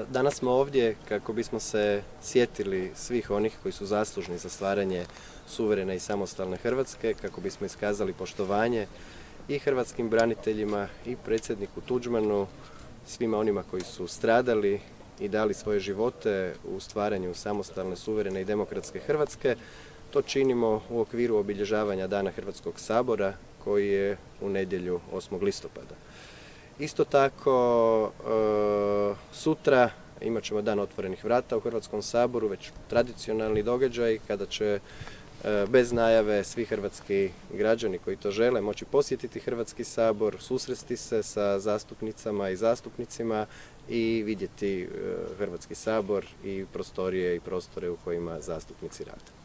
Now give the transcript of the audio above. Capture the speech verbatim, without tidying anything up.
Danas smo ovdje kako bismo se sjetili svih onih koji su zaslužni za stvaranje suverene i samostalne Hrvatske, kako bismo iskazali poštovanje i hrvatskim braniteljima i predsjedniku Tuđmanu, svima onima koji su stradali i dali svoje živote u stvaranju samostalne, suverene i demokratske Hrvatske. To činimo u okviru obilježavanja Dana Hrvatskog sabora koji je u nedjelju osmog listopada. Isto tako, sutra imat ćemo Dan otvorenih vrata u Hrvatskom saboru, već tradicionalni događaj kada će bez najave svi hrvatski građani koji to žele moći posjetiti Hrvatski sabor, susresti se sa zastupnicama i zastupnicima i vidjeti Hrvatski sabor i prostorije i prostore u kojima zastupnici rade.